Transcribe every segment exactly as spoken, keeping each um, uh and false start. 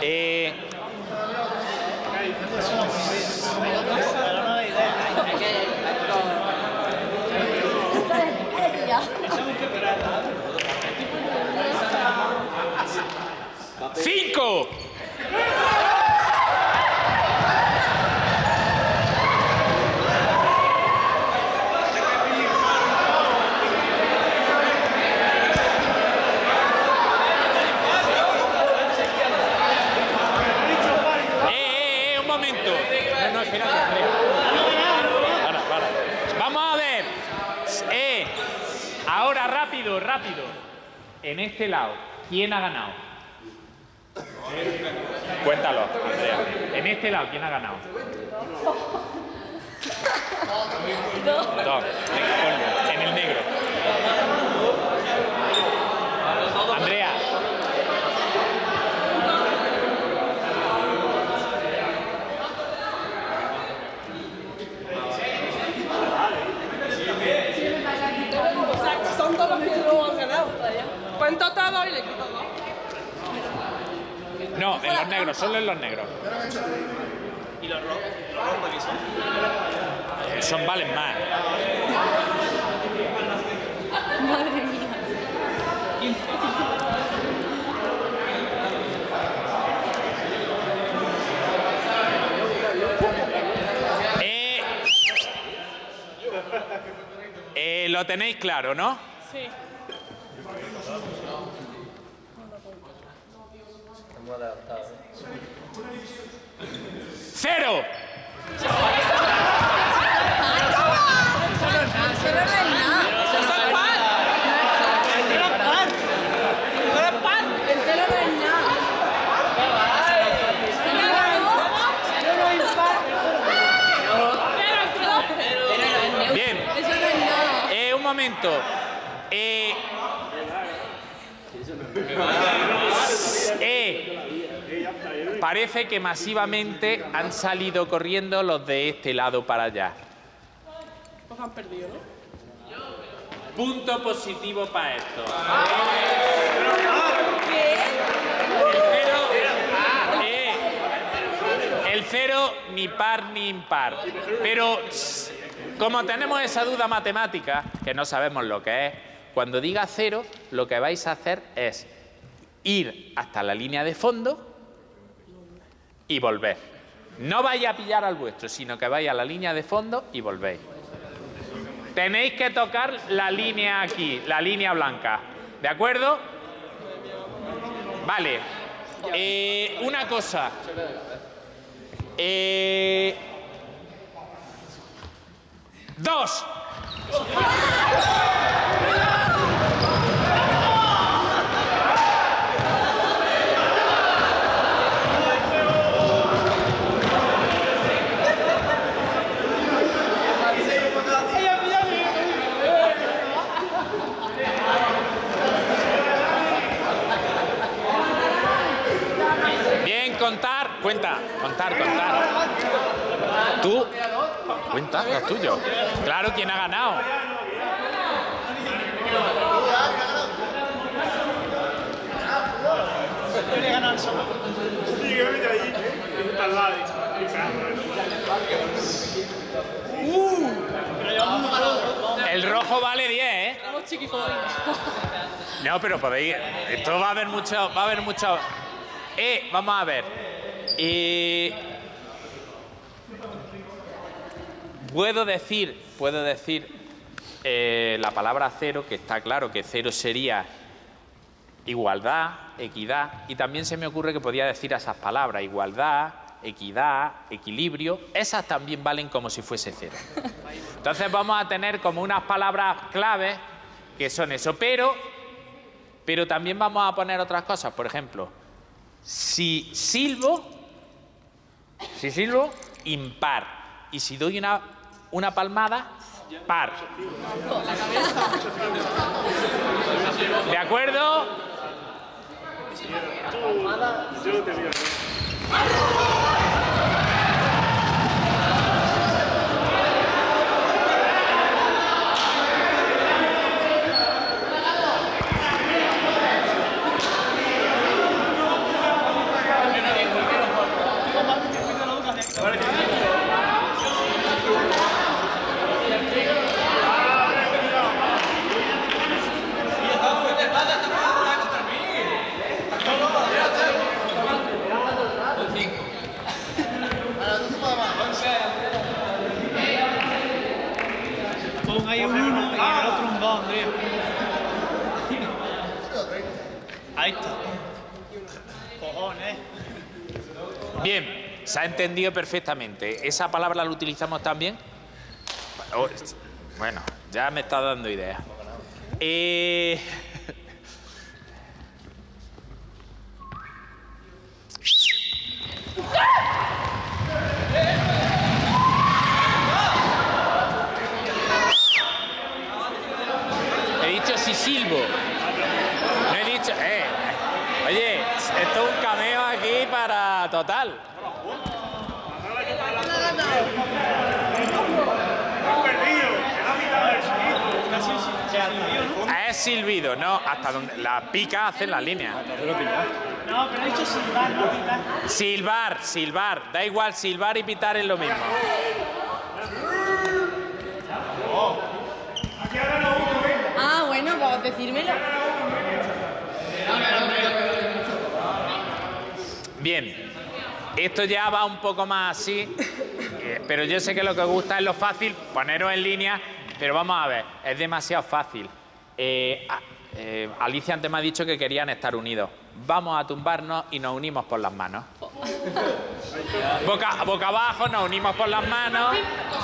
Eh... ¡Cinco! Rápido, rápido. En este lado, ¿quién ha ganado? Cuéntalo, Andrea. En este lado, ¿quién ha ganado? Dos. Dos. Venga, ponlo. En el negro. Andrea. Son todos los que no han ganado. Cuento todo y le quito dos. No, en los negros, solo en los negros. ¿Y los rojos? ¿Los rojos cuáles son? Eh, son valen más. Madre mía. quince. Eh, eh, lo tenéis claro, ¿no? Sí. ¡Cero! Pero no es nada. Eso es par. El cero no es nada. Bien. Eso no es nada. Eh, un momento. Eh, eh, parece que masivamente han salido corriendo los de este lado para allá. Pues han perdido, ¿no? Punto positivo para esto. ¿Qué? El cero, eh, el cero ni par ni impar. Pero como tenemos esa duda matemática, que no sabemos lo que es, cuando diga cero, lo que vais a hacer es ir hasta la línea de fondo y volver. No vais a pillar al vuestro, sino que vais a la línea de fondo y volvéis. Tenéis que tocar la línea aquí, la línea blanca. ¿De acuerdo? Vale. Eh, una cosa. Eh, dos. Bien, contar. Cuenta, contar, contar. Tú. Cuenta, lo tuyo. Claro, ¿quién ha ganado? El rojo vale diez, ¿eh? Éramos chiquitos. No, pero podéis. Esto va a haber mucho. Va a haber mucho. Eh, vamos a ver. Eh, puedo decir. Puedo decir eh, la palabra cero, que está claro que cero sería igualdad, equidad. Y también se me ocurre que podía decir esas palabras: igualdad, equidad, equilibrio. Esas también valen como si fuese cero. Entonces vamos a tener como unas palabras claves que son eso. Pero, pero también vamos a poner otras cosas. Por ejemplo, si silbo, si silbo, impar. Y si doy una, una palmada, par. ¿De acuerdo? Ahí está. Cojones. Bien, se ha entendido perfectamente. ¿Esa palabra la utilizamos también? Bueno, ya me está dando ideas. Eh... He dicho si silbo. No he dicho... Eh, oye, esto es un cameo aquí para total. Es silbido, no, hasta donde la pica hace la línea. No, pero he dicho silbar, no pitar. Silbar, silbar, da igual, silbar y pitar es lo mismo. Ah, bueno, pues decírmelo. Bien, esto ya va un poco más así, eh, pero yo sé que lo que os gusta es lo fácil, poneros en línea, pero vamos a ver, es demasiado fácil. Eh, a- eh, Alicia antes me ha dicho que querían estar unidos. Vamos a tumbarnos y nos unimos por las manos. Boca, boca abajo, nos unimos por las manos.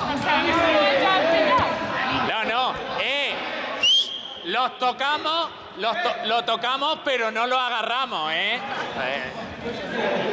No, no, eh, los tocamos, los to- lo tocamos, pero no lo agarramos, ¿eh? Eh.